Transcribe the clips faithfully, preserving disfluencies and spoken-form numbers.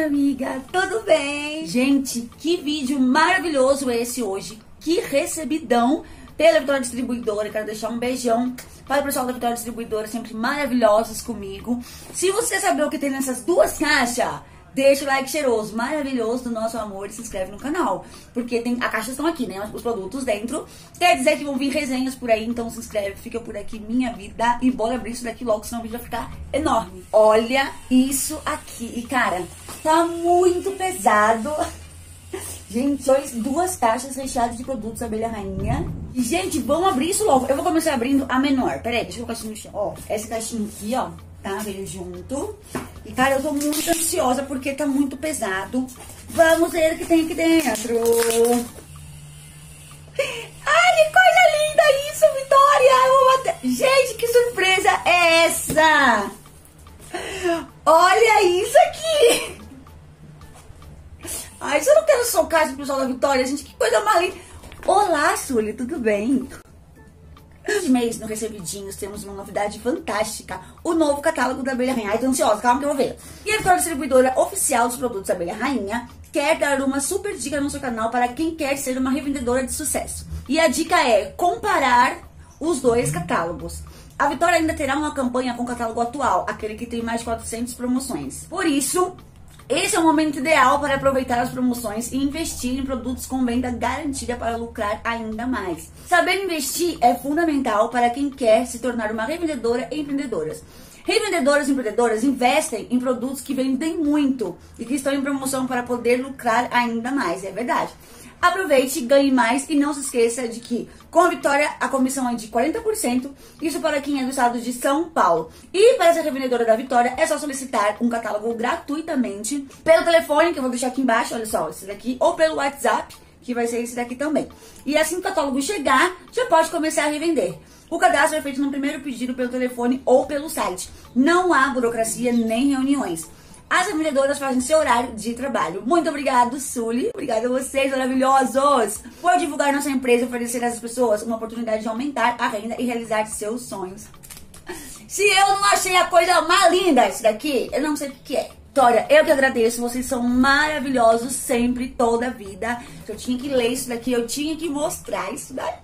minha amiga, tudo bem? Gente, que vídeo maravilhoso esse hoje. Que recebidão pela Vitória Distribuidora. Quero deixar um beijão para o pessoal da Vitória Distribuidora, sempre maravilhosos comigo. Se você saber o que tem nessas duas caixas, deixa o like cheiroso, maravilhoso do nosso amor e se inscreve no canal. Porque tem, a caixa estão aqui, né? Os produtos dentro. Quer dizer que vão vir resenhas por aí, então se inscreve, fica por aqui, minha vida. E bora abrir isso daqui logo, senão o vídeo vai ficar enorme. Olha isso aqui. E cara, tá muito pesado. Gente, dois, duas caixas recheadas de produtos Abelha Rainha. E, gente, vamos abrir isso logo. Eu vou começar abrindo a menor. Peraí, deixa eu colocar isso no chão. Ó, essa caixinha aqui, ó, tá? Veio junto. E, cara, eu tô muito ansiosa porque tá muito pesado. Vamos ver o que tem aqui dentro. Ai, que coisa linda isso, Vitória! Eu vou bater. Gente, que surpresa é essa? Olha isso aqui! Ai, se eu não quero socar esse pessoal da Vitória, gente, que coisa mais linda. Olá, Sully, tudo bem? Este mês, no Recebidinhos, temos uma novidade fantástica. O novo catálogo da Abelha Rainha. Ai, tô ansiosa, calma que eu vou ver. E a Vitória Distribuidora oficial dos produtos Abelha Rainha quer dar uma super dica no seu canal para quem quer ser uma revendedora de sucesso. E a dica é comparar os dois catálogos. A Vitória ainda terá uma campanha com o catálogo atual, aquele que tem mais de quatrocentas promoções. Por isso, esse é o momento ideal para aproveitar as promoções e investir em produtos com venda garantida para lucrar ainda mais. Saber investir é fundamental para quem quer se tornar uma revendedora e empreendedoras. Revendedoras e empreendedoras investem em produtos que vendem muito e que estão em promoção para poder lucrar ainda mais, é verdade. Aproveite, ganhe mais e não se esqueça de que com a Vitória a comissão é de quarenta por cento, isso para quem é do estado de São Paulo. E para ser revendedora da Vitória é só solicitar um catálogo gratuitamente pelo telefone, que eu vou deixar aqui embaixo, olha só, esse daqui, ou pelo WhatsApp, que vai ser esse daqui também. E assim que o catálogo chegar, já pode começar a revender. O cadastro é feito no primeiro pedido pelo telefone ou pelo site. Não há burocracia nem reuniões. As revendedoras fazem seu horário de trabalho. Muito obrigado, Sully. Obrigada a vocês, maravilhosos, por divulgar nossa empresa e oferecer às pessoas uma oportunidade de aumentar a renda e realizar seus sonhos. Se eu não achei a coisa mais linda isso daqui, eu não sei o que, que é. Vitória, eu que agradeço. Vocês são maravilhosos sempre, toda a vida. Eu tinha que ler isso daqui, eu tinha que mostrar isso daqui.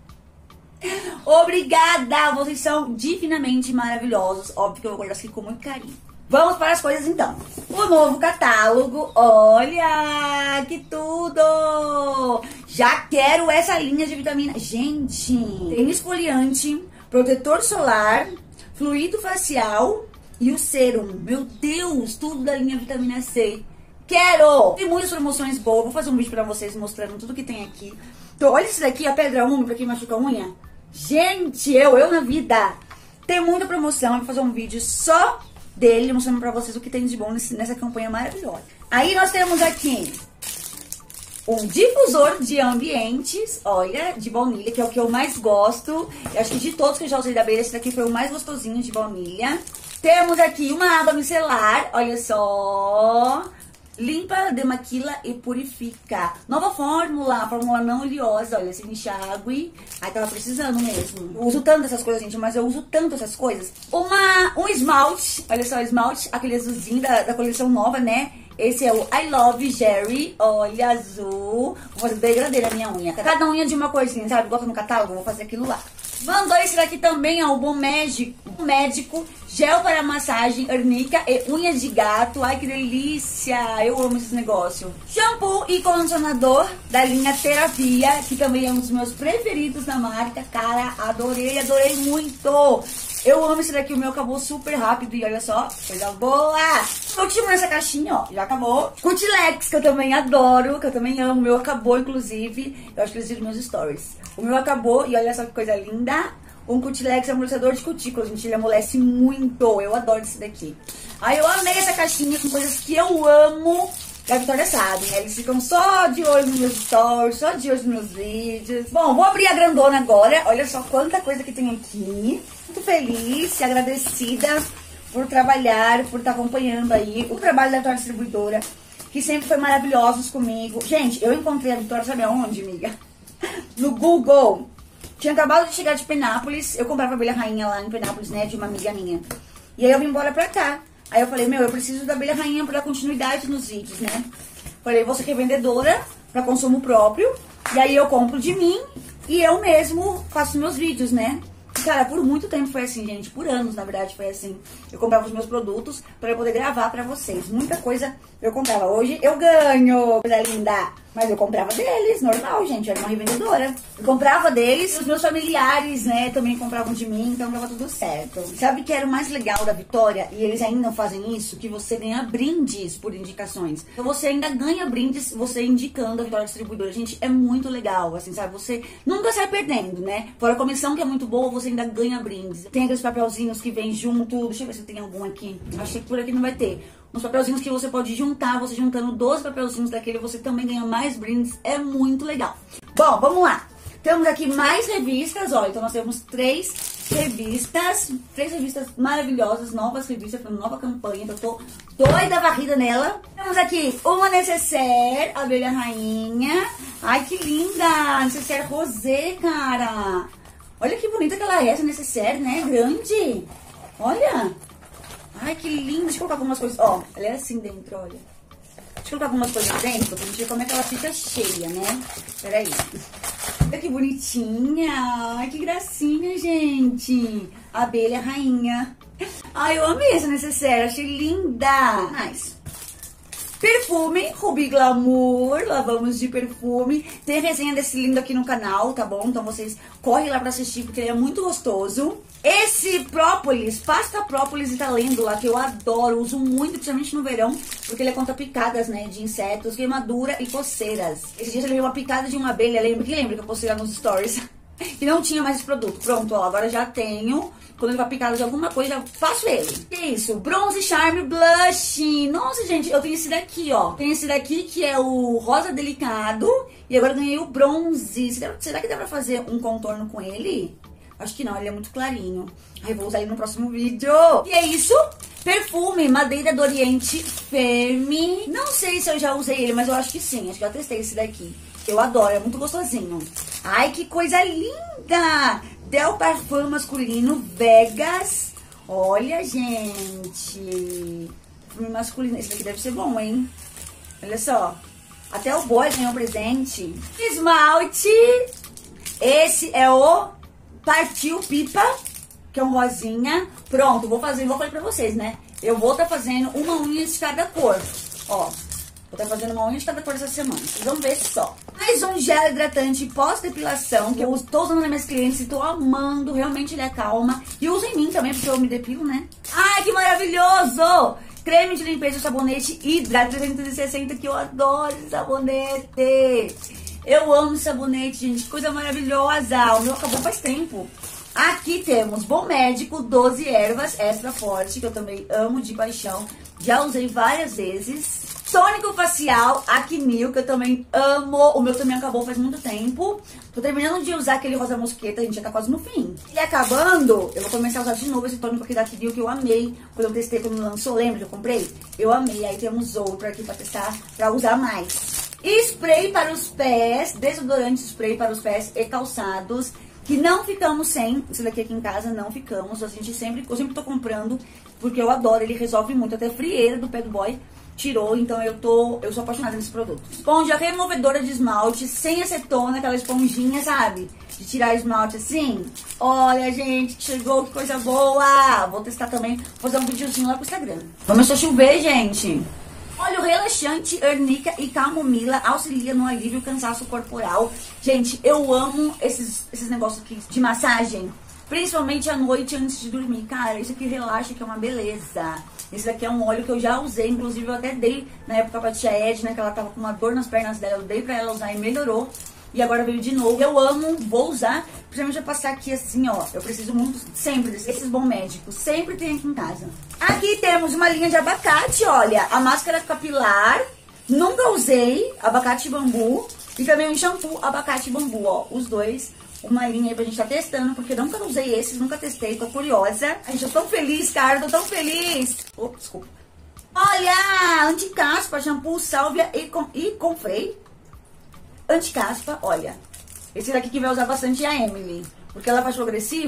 Obrigada, vocês são divinamente maravilhosos. Óbvio que eu vou guardar isso aqui com muito carinho. Vamos para as coisas então. O novo catálogo, olha que tudo! Já quero essa linha de vitamina. Gente, tem esfoliante, protetor solar, fluido facial e o sérum. Meu Deus, tudo da linha vitamina C. Quero! Tem muitas promoções boas. Vou fazer um vídeo pra vocês mostrando tudo que tem aqui. Então, olha isso daqui, a pedra úmida pra quem machuca a unha. Gente, eu, eu na vida. Tem muita promoção. Eu vou fazer um vídeo só dele, mostrando pra vocês o que tem de bom nesse, nessa campanha maravilhosa. Aí nós temos aqui um difusor de ambientes, olha, de baunilha, que é o que eu mais gosto. Eu acho que de todos que eu já usei da Abelha, esse daqui foi o mais gostosinho de baunilha. Temos aqui uma água micelar, olha só. Limpa, demaquila e purifica. Nova fórmula, fórmula não oleosa, olha, sem enxágue. Ai, tava precisando mesmo. Eu uso tanto essas coisas, gente, mas eu uso tanto essas coisas. Uma, um esmalte, olha só, esmalte, aquele azulzinho da, da coleção nova, né? Esse é o I Love Jerry, olha, azul. Vou fazer degradê na minha unha. Cada unha de uma corzinha, sabe? Gosta no catálogo, vou fazer aquilo lá. Mandou esse daqui também, ó, o Bom Médico, médico, gel para massagem, arnica e unha de gato. Ai, que delícia! Eu amo esse negócio. Shampoo e condicionador da linha Terapia, que também é um dos meus preferidos da marca. Cara, adorei, adorei muito! Eu amo esse daqui, o meu acabou super rápido e olha só, coisa boa! O último nessa caixinha, ó, já acabou. Cutilex, que eu também adoro, que eu também amo. O meu acabou, inclusive. Eu acho que eles viram meus stories. O meu acabou e olha só que coisa linda. Um Cutilex amortecedor de cutículas, gente, ele amolece muito. Eu adoro esse daqui. Aí eu amei essa caixinha com coisas que eu amo. A Vitória sabe, né? Eles ficam só de olho nos meus stories, só de olho nos meus vídeos. Bom, vou abrir a grandona agora. Olha só quanta coisa que tem aqui. Muito feliz e agradecida por trabalhar, por estar acompanhando aí o trabalho da Vitória Distribuidora, que sempre foi maravilhosos comigo. Gente, eu encontrei a Vitória, sabe aonde, amiga? No Google. Tinha acabado de chegar de Penápolis, eu comprava a Abelha Rainha lá em Penápolis, né, de uma amiga minha. E aí eu vim embora pra cá. Aí eu falei, meu, eu preciso da abelha rainha pra dar continuidade nos vídeos, né? Falei, vou ser revendedora pra consumo próprio. E aí eu compro de mim e eu mesmo faço meus vídeos, né? Cara, por muito tempo foi assim, gente. Por anos, na verdade, foi assim. Eu comprava os meus produtos pra eu poder gravar pra vocês. Muita coisa eu comprava. Hoje eu ganho, coisa linda. Mas eu comprava deles, normal, gente. Eu era uma revendedora. Eu comprava deles. Os meus familiares, né, também compravam de mim. Então tava tudo certo. Sabe o que era o mais legal da Vitória? E eles ainda fazem isso? Que você ganha brindes por indicações. Então você ainda ganha brindes você indicando a Vitória Distribuidora. Gente, é muito legal, assim, sabe? Você nunca sai perdendo, né? Fora a comissão, que é muito boa, você ainda ganha brindes. Tem aqueles papelzinhos que vem junto. Deixa eu ver se tem algum aqui. Acho que por aqui não vai ter. Uns papelzinhos que você pode juntar, você juntando doze papelzinhos daquele, você também ganha mais brindes, é muito legal. Bom, vamos lá. Temos aqui mais revistas, ó, então nós temos três revistas, três revistas maravilhosas, novas revistas, uma nova campanha, então eu tô doida varrida nela. Temos aqui uma necessaire, abelha rainha, ai que linda, necessaire rosé, cara. Olha que bonita que ela é, essa necessaire, né, grande, olha. Ai, que lindo. Deixa eu colocar algumas coisas. Ó, ela é assim dentro, olha. Deixa eu colocar algumas coisas dentro pra gente ver como é que ela fica cheia, né? Peraí. Olha que bonitinha. Ai, que gracinha, gente. Abelha rainha. Ai, eu amei essa necessaire. Achei linda. Nice. Perfume, Ruby Glamour, lavamos de perfume. Tem resenha desse lindo aqui no canal, tá bom? Então vocês correm lá pra assistir, porque ele é muito gostoso. Esse própolis, pasta própolis Italendo lá, que eu adoro, uso muito, principalmente no verão, porque ele é contra picadas, né, de insetos, queimadura e coceiras. Esse dia eu levei uma picada de uma abelha, lembra? Que lembra que eu postei lá nos stories? E não tinha mais esse produto. Pronto, ó, agora já tenho. Quando ele vai picado de alguma coisa, já faço ele. Que é isso? Bronze Charme Blush. Nossa, gente, eu tenho esse daqui, ó. Tem esse daqui que é o rosa delicado. E agora eu ganhei o bronze. Será que dá pra fazer um contorno com ele? Acho que não, ele é muito clarinho. Aí vou usar ele no próximo vídeo. E é isso. Perfume Madeira do Oriente Femme. Não sei se eu já usei ele, mas eu acho que sim. Acho que já testei esse daqui. Eu adoro, é muito gostosinho. Ai, que coisa linda! Del Parfum masculino Vegas. Olha, gente. Perfume masculino. Esse daqui deve ser bom, hein? Olha só. Até o boy ganhou um presente. Esmalte. Esse é o Partiu Pipa, que é um rosinha. Pronto, vou fazer, igual eu falei pra vocês, né? Eu vou estar tá fazendo uma unha de cada cor. Ó, vou estar tá fazendo uma unha de cada cor essa semana. Vocês vão ver só. Mais um gel hidratante pós-depilação, que eu tô usando nas minhas clientes e tô amando. Realmente ele acalma. E uso em mim também, porque eu me depilo, né? Ai, que maravilhoso! Creme de limpeza e sabonete Hidra trezentos e sessenta, que eu adoro esse sabonete. Eu amo sabonete, gente. Que coisa maravilhosa. O meu acabou faz tempo. Aqui temos Bom Médico, doze ervas, extra forte, que eu também amo de paixão. Já usei várias vezes. Tônico facial, Acnil, que eu também amo. O meu também acabou faz muito tempo. Tô terminando de usar aquele rosa mosqueta, a gente já tá quase no fim. E acabando, eu vou começar a usar de novo esse tônico aqui da Acnil, que eu amei. Quando eu testei, quando lançou, lembra que eu comprei? Eu amei. Aí temos outro aqui pra testar, pra usar mais. Spray para os pés, desodorante spray para os pés e calçados, que não ficamos sem. Esse daqui aqui em casa não ficamos, a gente sempre, eu sempre tô comprando, porque eu adoro, ele resolve muito, até a frieira do pé do boy tirou, então eu tô, eu sou apaixonada nesse produto. Esponja removedora de esmalte, sem acetona, aquela esponjinha, sabe? De tirar esmalte assim. Olha, gente, que chegou, que coisa boa! Vou testar também, vou fazer um videozinho lá pro Instagram. Começou a chover, gente. Olha, o relaxante Arnica e camomila auxilia no alívio cansaço corporal. Gente, eu amo esses, esses negócios aqui de massagem, principalmente à noite antes de dormir. Cara, isso aqui relaxa, que é uma beleza. Esse daqui é um óleo que eu já usei, inclusive eu até dei na época pra tia Edna, que ela tava com uma dor nas pernas dela, eu dei pra ela usar e melhorou. E agora veio de novo. Eu amo, vou usar, principalmente eu passar aqui assim, ó. Eu preciso muito, sempre desses Bom Médicos, sempre tem aqui em casa. Aqui temos uma linha de abacate, olha. A máscara capilar, nunca usei, abacate bambu. E também um shampoo abacate bambu, ó. Os dois, uma linha aí pra gente tá testando, porque nunca usei esses, nunca testei, tô curiosa. Ai, gente, eu tô tão feliz, cara, tô tão feliz. Oh, desculpa. Olha, anticaspa, shampoo, sálvia e, com, e confrei. Anticaspa, olha, esse daqui que vai usar bastante é a Emily, porque ela faz progressiva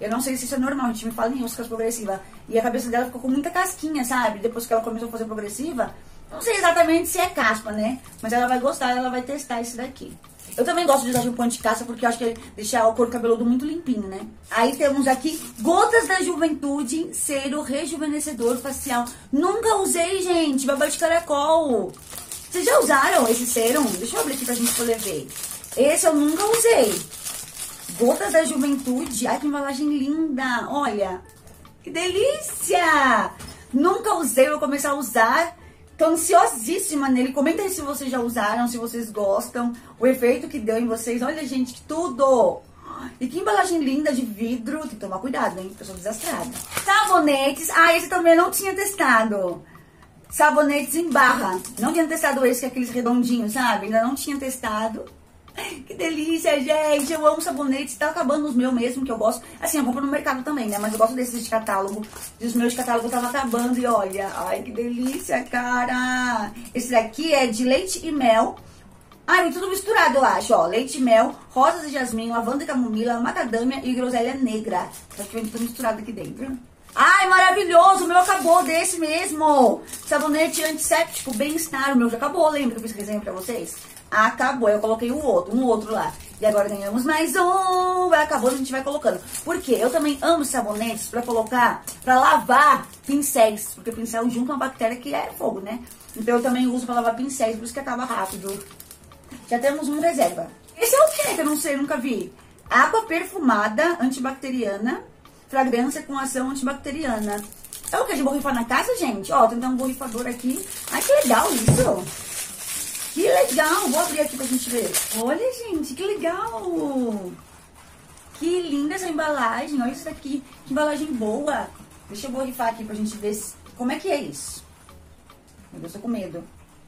Eu não sei se isso é normal, a gente me fala em roscas progressivas. E a cabeça dela ficou com muita casquinha, sabe? Depois que ela começou a fazer progressiva. Não sei exatamente se é caspa, né? Mas ela vai gostar, ela vai testar esse daqui. Eu também gosto de usar shampoo anti-caspa porque eu acho que ele deixa o couro cabeludo muito limpinho, né? Aí temos aqui Gotas da Juventude, cero rejuvenescedor facial. Nunca usei, gente, babá de caracol. Vocês já usaram esse serum? Deixa eu abrir aqui pra gente poder ver. Esse eu nunca usei. Gotas da Juventude. Ai, que embalagem linda. Olha, que delícia. Nunca usei, vou começar a usar. Tô ansiosíssima nele. Comenta aí se vocês já usaram, se vocês gostam. O efeito que deu em vocês. Olha, gente, que tudo. E que embalagem linda de vidro. Tem que tomar cuidado, hein? Porque eu sou desastrada. Sabonetes. Ah, esse também eu não tinha testado. Sabonetes em barra. Não tinha testado esse, que é aqueles redondinhos, sabe? Ainda não tinha testado. Que delícia, gente. Eu amo sabonetes. Tá acabando os meus mesmo, que eu gosto. Assim, eu compro no mercado também, né? Mas eu gosto desses de catálogo. E os meus de catálogo estavam acabando. E olha, ai, que delícia, cara. Esse daqui é de leite e mel. Ai, tudo misturado, eu acho, ó. Leite e mel, rosas e jasmim, lavanda e camomila, macadâmia e groselha negra. Acho que vem tudo misturado aqui dentro. Ai, maravilhoso. O meu acabou desse mesmo. Sabonete antisséptico, bem-estar. O meu já acabou, lembra que eu fiz resenha pra vocês? Acabou, eu coloquei o outro, um outro lá. E agora ganhamos mais um. Acabou, a gente vai colocando. Por quê? Eu também amo sabonetes pra colocar, pra lavar pincéis. Porque pincel junto uma bactéria que é fogo, né? Então eu também uso pra lavar pincéis, por isso que acaba rápido. Já temos um reserva. Esse é o que que eu não sei, nunca vi? Água perfumada, antibacteriana. Fragrância com ação antibacteriana. É o que? De borrifar na casa, gente? Ó, tem um borrifador aqui. Ai, que legal isso. Que legal. Vou abrir aqui pra gente ver. Olha, gente, que legal. Que linda essa embalagem. Olha isso daqui. Que embalagem boa. Deixa eu borrifar aqui pra gente ver se... como é que é isso. Meu Deus, tô com medo.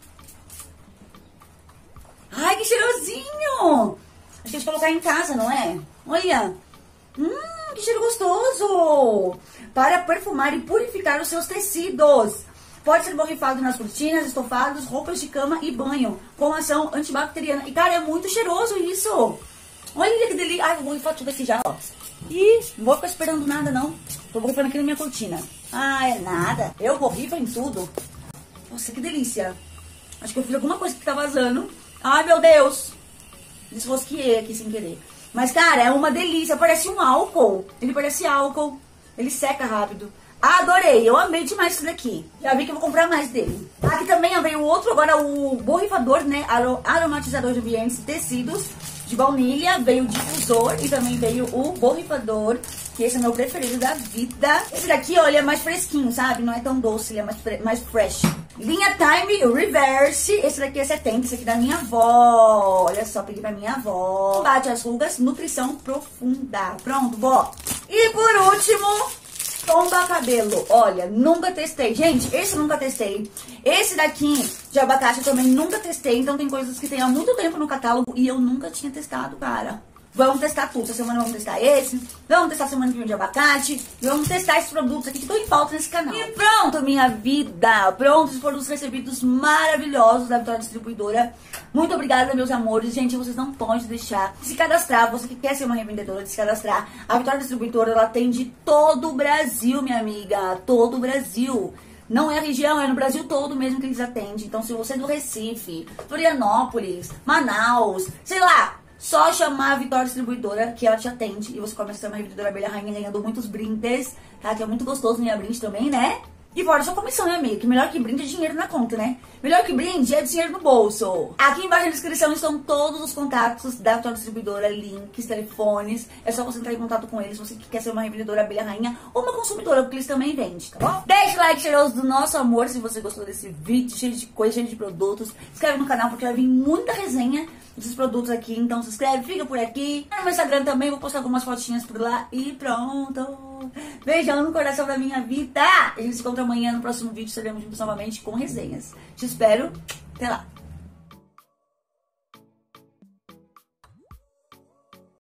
Ai, que cheirosinho. Acho que é de colocar em casa, não é? Olha. Hum, que cheiro gostoso. Para perfumar e purificar os seus tecidos. Pode ser borrifado nas cortinas, estofados, roupas de cama e banho. Com ação antibacteriana. E, cara, é muito cheiroso isso. Olha que delícia. Ai, vou borrifar tudo aqui já, ó. Ih, não vou ficar esperando nada, não. Tô borrifando aqui na minha cortina. Ah, é nada. Eu borrifo em tudo. Nossa, que delícia. Acho que eu fiz alguma coisa que tá vazando. Ai, meu Deus. Desrosqueei aqui sem querer. Mas, cara, é uma delícia. Parece um álcool. Ele parece álcool. Ele seca rápido. Adorei. Eu amei demais isso daqui. Já vi que eu vou comprar mais dele. Aqui também veio o outro, agora o borrifador, né? Aromatizador de ambientes e tecidos de baunilha. Veio o difusor e também veio o borrifador, que esse é o meu preferido da vida. Esse daqui, olha, é mais fresquinho, sabe? Não é tão doce, ele é mais, mais fresh. Linha Time Reverse. Esse daqui é setenta, esse aqui da minha avó. Olha só, peguei pra minha avó. Combate as rugas, nutrição profunda. Pronto, vó. E por último... Tomba cabelo, olha, nunca testei. Gente, esse eu nunca testei. Esse daqui de abacate eu também nunca testei. Então tem coisas que tem há muito tempo no catálogo e eu nunca tinha testado, cara. Vamos testar tudo. Essa semana vamos testar esse. Vamos testar a semana que vem de abacate. E vamos testar esses produtos aqui que estão em falta nesse canal. E pronto, minha vida. Prontos os produtos recebidos maravilhosos da Vitória Distribuidora. Muito obrigada, meus amores. Gente, vocês não podem deixar de se cadastrar. Você que quer ser uma revendedora, de se cadastrar. A Vitória Distribuidora, ela atende todo o Brasil, minha amiga. Todo o Brasil. Não é a região, é no Brasil todo mesmo que eles atendem. Então, se você é do Recife, Florianópolis, Manaus, sei lá... Só chamar a Vitória Distribuidora, que ela te atende. E você começa a ser uma revendedora abelha rainha ganhando muitos brindes, tá? Que é muito gostoso ganhar brinde também, né? E fora sua comissão, né, amiga? Que melhor que brinde é dinheiro na conta, né? Melhor que brinde é dinheiro no bolso. Aqui embaixo na descrição estão todos os contatos da Vitória Distribuidora, links, telefones. É só você entrar em contato com eles, você que quer ser uma revendedora abelha rainha ou uma consumidora, porque eles também vendem, tá bom? Deixa o like cheiroso do nosso amor se você gostou desse vídeo, cheio de coisa, cheio de produtos. Se inscreve no canal, porque vai vir muita resenha desses produtos aqui, então se inscreve, fica por aqui. No meu Instagram também, vou postar algumas fotinhas por lá e pronto. Beijão no coração da minha vida. A gente se encontra amanhã no próximo vídeo, estaremos juntos novamente com resenhas. Te espero, até lá.